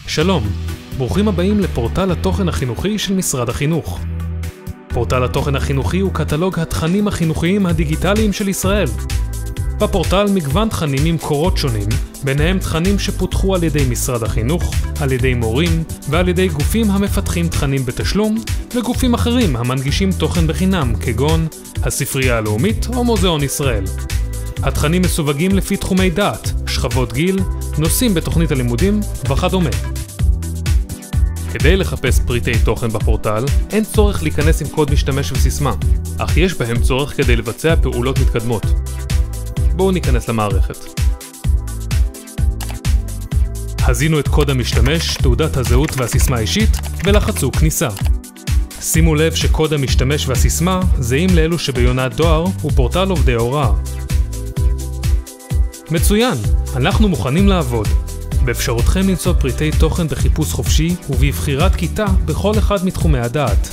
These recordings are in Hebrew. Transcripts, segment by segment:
שלום, ברוכים הבאים לפורטל התוכן החינוכי של משרד החינוך. פורטל התוכן החינוכי הוא קטלוג התכנים החינוכיים הדיגיטליים של ישראל. בפורטל מגוון תכנים עם קורות שונים, ביניהם תכנים שפותחו על ידי משרד החינוך, על ידי מורים ועל ידי גופים המפתחים תכנים בתשלום, וגופים אחרים המנגישים תוכן בחינם כגון הספרייה הלאומית או מוזיאון ישראל. התכנים מסווגים לפי תחומי דעת, שכבות גיל, נושאים בתוכנית הלימודים וכדומה. כדי לחפש פריטי תוכן בפורטל, אין צורך להיכנס עם קוד משתמש וסיסמה, אך יש בהם צורך כדי לבצע פעולות מתקדמות. בואו ניכנס למערכת. הזינו את קוד המשתמש, תעודת הזהות והסיסמה האישית, ולחצו כניסה. שימו לב שקוד המשתמש והסיסמה זהים לאלו שביונת דואר ופורטל עובדי הוראה. מצוין, אנחנו מוכנים לעבוד. באפשרותכם למצוא פריטי תוכן בחיפוש חופשי ובבחירת כיתה בכל אחד מתחומי הדעת.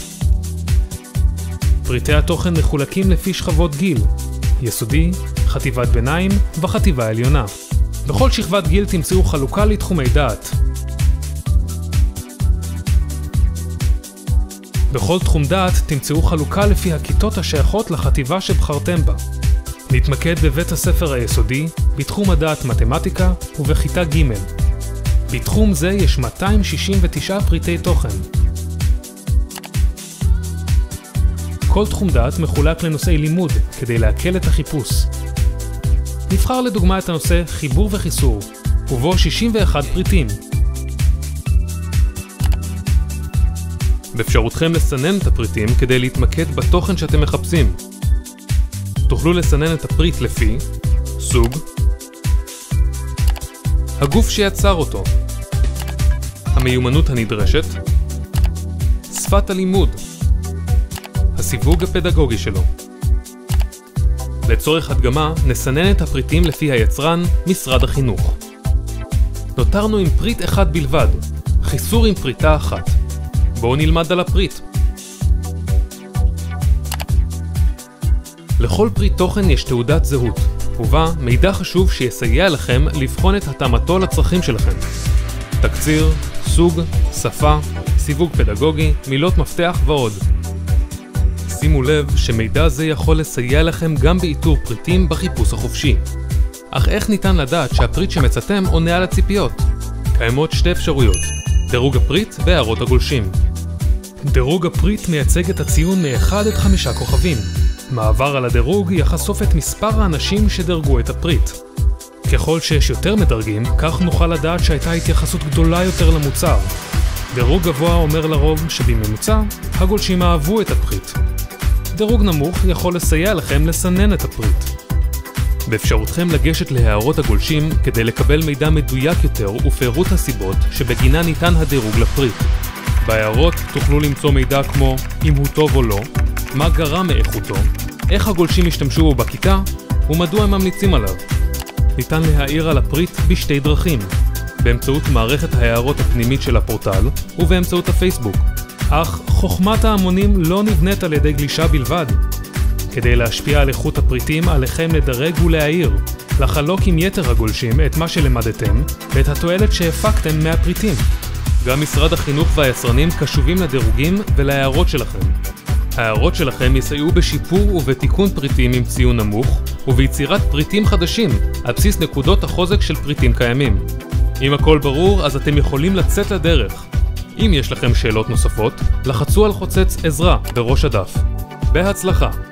פריטי התוכן מחולקים לפי שכבות גיל, יסודי, חטיבת ביניים וחטיבה עליונה. בכל שכבת גיל תמצאו חלוקה לתחומי דעת. בכל תחום דעת תמצאו חלוקה לפי הכיתות השייכות לחטיבה שבחרתם בה. נתמקד בבית הספר היסודי, בתחום הדעת מתמטיקה ובכיתה ג'. בתחום זה יש 269 פריטי תוכן. כל תחום דעת מחולק לנושאי לימוד כדי להקל את החיפוש. נבחר לדוגמה את הנושא חיבור וחיסור, ובו 61 פריטים. באפשרותכם לסנן את הפריטים כדי להתמקד בתוכן שאתם מחפשים. תוכלו לסנן את הפריט לפי סוג, הגוף שיצר אותו, המיומנות הנדרשת, שפת הלימוד, הסיווג הפדגוגי שלו. לצורך הדגמה, נסנן את הפריטים לפי היצרן, משרד החינוך. נותרנו עם פריט אחד בלבד, חיסור עם פריטה אחת. בואו נלמד על הפריט. לכל פריט תוכן יש תעודת זהות, ובה מידע חשוב שיסייע לכם לבחון את התאמתו לצרכים שלכם. תקציר, סוג, שפה, סיווג פדגוגי, מילות מפתח ועוד. שימו לב שמידע זה יכול לסייע לכם גם באיתור פריטים בחיפוש החופשי. אך איך ניתן לדעת שהפריט שמצאתם עונה על הציפיות? קיימות שתי אפשרויות, דירוג הפריט והערות הגולשים. דירוג הפריט מייצג את הציון מ-1 עד 5 כוכבים. מעבר על הדירוג יחשוף את מספר האנשים שדרגו את הפריט. ככל שיש יותר מדרגים, כך נוכל לדעת שהייתה התייחסות גדולה יותר למוצר. דירוג גבוה אומר לרוב שבממוצע הגולשים אהבו את הפריט. דירוג נמוך יכול לסייע לכם לסנן את הפריט. באפשרותכם לגשת להערות הגולשים כדי לקבל מידע מדויק יותר ופירוט הסיבות שבגינה ניתן הדירוג לפריט. בהערות תוכלו למצוא מידע כמו אם הוא טוב או לא, מה גרם מאיכותו, איך הגולשים השתמשו בו בכיתה ומדוע הם ממליצים עליו. ניתן להעיר על הפריט בשתי דרכים, באמצעות מערכת ההערות הפנימית של הפורטל ובאמצעות הפייסבוק. אך חוכמת ההמונים לא נבנית על ידי גלישה בלבד. כדי להשפיע על איכות הפריטים עליכם לדרג ולהעיר, לחלוק עם יתר הגולשים את מה שלמדתם ואת התועלת שהפקתם מהפריטים. גם משרד החינוך והיצרנים קשובים לדירוגים ולהערות שלכם. ההערות שלכם יסייעו בשיפור ובתיקון פריטים עם ציון נמוך וביצירת פריטים חדשים על בסיס נקודות החוזק של פריטים קיימים. אם הכל ברור, אז אתם יכולים לצאת לדרך. אם יש לכם שאלות נוספות, לחצו על חוצץ עזרה בראש הדף. בהצלחה!